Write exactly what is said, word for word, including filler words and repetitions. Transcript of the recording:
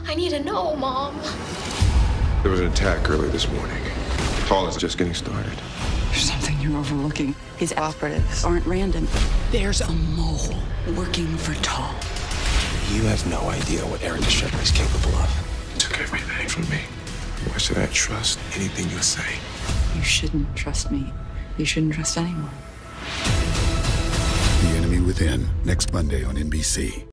I need to know, Mom. There was an attack early this morning. Paul is just getting started. There's something you're overlooking. His operatives aren't random. There's a mole working for Tall. You have no idea what Eric Jaffrey is capable of. He took everything from me. Why should I trust anything you say? You shouldn't trust me. You shouldn't trust anyone. The Enemy Within, next Monday on N B C.